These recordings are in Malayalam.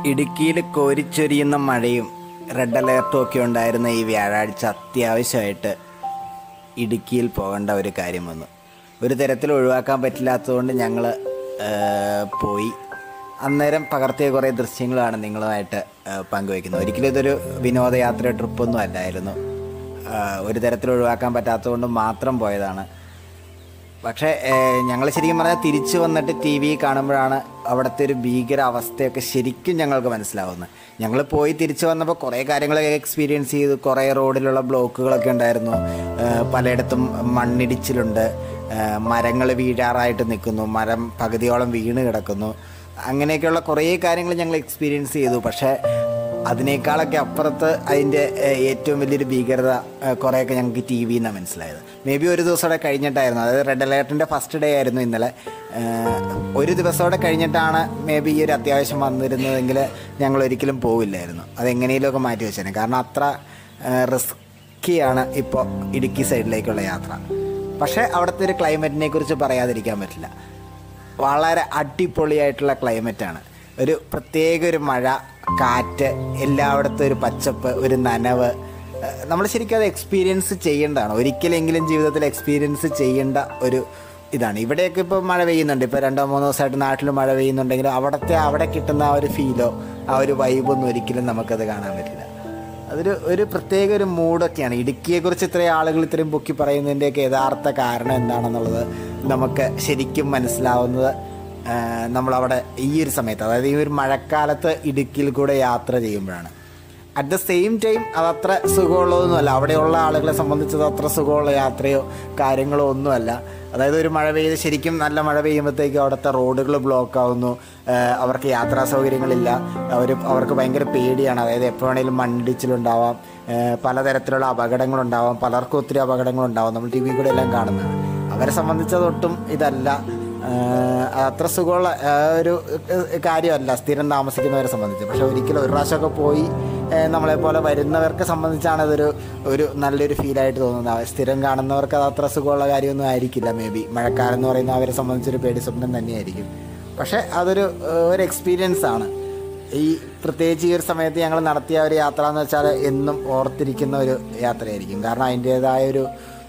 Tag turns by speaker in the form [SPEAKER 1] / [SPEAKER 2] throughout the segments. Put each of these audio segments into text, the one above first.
[SPEAKER 1] ഇടുക്കിയിൽ കോരിച്ചൊരിയുന്ന മഴയും റെഡ് അലേർട്ടും ഒക്കെ ഉണ്ടായിരുന്ന ഈ വ്യാഴാഴ്ച അത്യാവശ്യമായിട്ട് ഇടുക്കിയിൽ പോകേണ്ട ഒരു കാര്യം വന്നു. ഒരു തരത്തിൽ ഒഴിവാക്കാൻ പറ്റില്ലാത്തതുകൊണ്ട് ഞങ്ങൾ പോയി. അന്നേരം പകർത്തിയ കുറേ ദൃശ്യങ്ങളാണ് നിങ്ങളുമായിട്ട് പങ്കുവയ്ക്കുന്നത്. ഒരിക്കലും ഇതൊരു വിനോദയാത്ര ട്രിപ്പൊന്നും അല്ലായിരുന്നു. ഒരു തരത്തിൽ ഒഴിവാക്കാൻ പറ്റാത്തതുകൊണ്ട് മാത്രം പോയതാണ്. പക്ഷേ ഞങ്ങൾ ശരിക്കും പറഞ്ഞാൽ തിരിച്ചു വന്നിട്ട് ടി വി കാണുമ്പോഴാണ് അവിടുത്തെ ഒരു ഭീകര അവസ്ഥയൊക്കെ ശരിക്കും ഞങ്ങൾക്ക് മനസ്സിലാവുന്നത്. ഞങ്ങൾ പോയി തിരിച്ചു വന്നപ്പോൾ കുറേ കാര്യങ്ങളൊക്കെ എക്സ്പീരിയൻസ് ചെയ്തു. കുറേ റോഡിലുള്ള ബ്ലോക്കുകളൊക്കെ ഉണ്ടായിരുന്നു. പലയിടത്തും മണ്ണിടിച്ചിലുണ്ട്. മരങ്ങൾ വീഴാറായിട്ട് നിൽക്കുന്നു. മരം പകുതിയോളം വീണ് കിടക്കുന്നു. അങ്ങനെയൊക്കെയുള്ള കുറേ കാര്യങ്ങൾ ഞങ്ങൾ എക്സ്പീരിയൻസ് ചെയ്തു. പക്ഷേ അതിനേക്കാളൊക്കെ അപ്പുറത്ത് അതിൻ്റെ ഏറ്റവും വലിയൊരു ഭീകരത കുറേയൊക്കെ ഞങ്ങൾക്ക് ടി വിയിൽ നിന്നാണ് മനസ്സിലായത്. മേ ബി ഒരു ദിവസമോടെ കഴിഞ്ഞിട്ടായിരുന്നു. അതായത് റെഡ് അലേർട്ടിൻ്റെ ഫസ്റ്റ് ഡേ ആയിരുന്നു ഇന്നലെ. ഒരു ദിവസമോടെ കഴിഞ്ഞിട്ടാണ് മേ ബി ഈ ഒരു അത്യാവശ്യം വന്നിരുന്നതെങ്കിൽ ഞങ്ങൾ ഒരിക്കലും പോവില്ലായിരുന്നു. അതെങ്ങനെയെങ്കിലുമൊക്കെ മാറ്റി വെച്ചേനെ. കാരണം അത്ര റിസ്ക്കിയാണ് ഇപ്പോൾ ഇടുക്കി സൈഡിലേക്കുള്ള യാത്ര. പക്ഷേ അവിടുത്തെ ഒരു ക്ലൈമറ്റിനെ കുറിച്ച് പറയാതിരിക്കാൻ പറ്റില്ല. വളരെ അടിപൊളിയായിട്ടുള്ള ക്ലൈമറ്റാണ്. ഒരു പ്രത്യേക ഒരു മഴ, കാറ്റ്, എല്ലായിടത്തും ഒരു പച്ചപ്പ്, ഒരു നനവ്. നമ്മൾ ശരിക്കും അത് എക്സ്പീരിയൻസ് ചെയ്യേണ്ടതാണ്. ഒരിക്കലെങ്കിലും ജീവിതത്തിൽ എക്സ്പീരിയൻസ് ചെയ്യേണ്ട ഒരു ഇതാണ്. ഇവിടെയൊക്കെ ഇപ്പോൾ മഴ പെയ്യുന്നുണ്ട്. ഇപ്പോൾ 2-3 ദിവസമായിട്ട് നാട്ടിൽ മഴ പെയ്യുന്നുണ്ടെങ്കിലും അവിടെ കിട്ടുന്ന ആ ഒരു ഫീലോ ആ ഒരു വൈബൊന്നും ഒരിക്കലും നമുക്കത് കാണാൻ പറ്റില്ല. ഒരു പ്രത്യേക ഒരു മൂഡൊക്കെയാണ്. ഇടുക്കിയെക്കുറിച്ച് ഇത്രയും ആളുകൾ ഇത്രയും പൊക്കി പറയുന്നതിൻ്റെയൊക്കെ യഥാർത്ഥ കാരണം എന്താണെന്നുള്ളത് നമുക്ക് ശരിക്കും മനസ്സിലാവുന്നത് നമ്മളവിടെ ഈ ഒരു സമയത്ത്, അതായത് ഈ ഒരു മഴക്കാലത്ത് ഇടുക്കിയിൽ കൂടെ യാത്ര ചെയ്യുമ്പോഴാണ്. അറ്റ് ദ സെയിം ടൈം അതത്ര സുഖമുള്ളതൊന്നുമല്ല. അവിടെയുള്ള ആളുകളെ സംബന്ധിച്ചത് അത്ര സുഖമുള്ള യാത്രയോ കാര്യങ്ങളോ ഒന്നുമല്ല. അതായത് ഒരു മഴ പെയ്ത് ശരിക്കും നല്ല മഴ പെയ്യുമ്പോഴത്തേക്കും അവിടുത്തെ റോഡുകൾ ബ്ലോക്ക് ആവുന്നു. അവർക്ക് യാത്രാ സൗകര്യങ്ങളില്ല. അവർക്ക് ഭയങ്കര പേടിയാണ്. അതായത് എപ്പോൾ വേണമെങ്കിലും മണ്ണിടിച്ചിലുണ്ടാവാം, പലതരത്തിലുള്ള അപകടങ്ങളുണ്ടാവാം. പലർക്കും ഒത്തിരി അപകടങ്ങളുണ്ടാവാം. നമ്മൾ ടി വി കൂടെ എല്ലാം കാണുന്നതാണ്. അവരെ സംബന്ധിച്ചതൊട്ടും ഇതല്ല, അത്ര സുഖമുള്ള ഒരു കാര്യമല്ല സ്ഥിരം താമസിക്കുന്നവരെ സംബന്ധിച്ച്. പക്ഷെ ഒരിക്കലും ഒരു പ്രാവശ്യമൊക്കെ പോയി നമ്മളെപ്പോലെ വരുന്നവർക്ക് സംബന്ധിച്ചാണ് ഒരു നല്ലൊരു ഫീലായിട്ട് തോന്നുന്നത്. സ്ഥിരം കാണുന്നവർക്ക് അത് അത്ര സുഖമുള്ള കാര്യമൊന്നും ആയിരിക്കില്ല. മേ ബി മഴക്കാലം എന്ന് പറയുന്നത് അവരെ സംബന്ധിച്ചൊരു പേടി സ്വപ്നം തന്നെയായിരിക്കും. പക്ഷേ അതൊരു എക്സ്പീരിയൻസ് ആണ്. ഈ പ്രത്യേകിച്ച് ഈ ഒരു സമയത്ത് ഞങ്ങൾ നടത്തിയ ഒരു യാത്ര എന്ന് വെച്ചാൽ എന്നും ഓർത്തിരിക്കുന്ന ഒരു യാത്രയായിരിക്കും. കാരണം അതിൻ്റേതായ ഒരു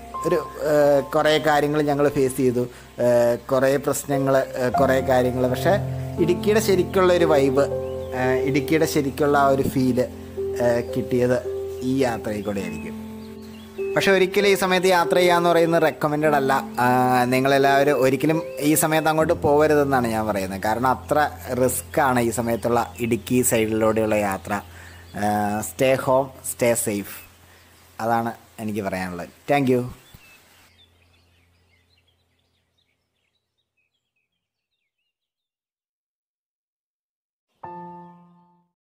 [SPEAKER 1] കുറേ കാര്യങ്ങൾ ഞങ്ങൾ ഫേസ് ചെയ്തു. കുറേ പ്രശ്നങ്ങൾ, കുറേ കാര്യങ്ങൾ. പക്ഷേ ഇടുക്കിയുടെ ശരിക്കുള്ള ഒരു വൈബ്, ഇടുക്കിയുടെ ശരിക്കുള്ള ആ ഒരു ഫീല് കിട്ടിയത് ഈ യാത്രയിൽ കൂടെ ആയിരിക്കും. പക്ഷെ ഒരിക്കലും ഈ സമയത്ത് യാത്ര ചെയ്യാന്ന് പറയുന്നത് റെക്കമെൻഡഡ് അല്ല. നിങ്ങളെല്ലാവരും ഒരിക്കലും ഈ സമയത്ത് അങ്ങോട്ട് പോകരുതെന്നാണ് ഞാൻ പറയുന്നത്. കാരണം അത്ര റിസ്ക്കാണ് ഈ സമയത്തുള്ള ഇടുക്കി സൈഡിലൂടെയുള്ള യാത്ര. Stay home, stay safe. അതാണ് എനിക്ക് പറയാനുള്ളത്. Thank U.